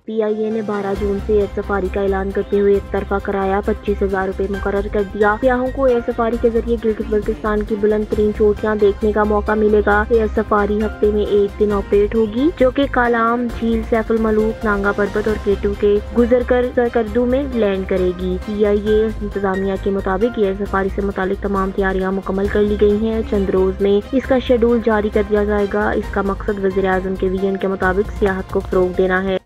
PIA ने 12 जून से air safari का ऐलान करते हुए एक तरफा किराया 25,000 रुपए मुकर्रर कर दिया। सियाहों को एयर सफारी के जरिए गिलगित बल्तिस्तान की बुलंद तरीन चोटियां देखने का मौका मिलेगा। एयर सफारी हफ्ते में एक दिन ऑपरेट होगी, जो कि कालाम झील, सैफुल मलूक, नांगा पर्वत और केटू के गुजर कर सरकर्दू में लैंड करेगी। PIA इंतजामिया के मुताबिक एयर सफारी से मुतालिक तमाम तैयारियां मुकम्मल कर ली गई हैं। चंद रोज में इसका शेड्यूल जारी कर दिया जाएगा। इसका मकसद वज़ीर-ए-आज़म के विजन के मुताबिक सियाहत को फरोग देना है।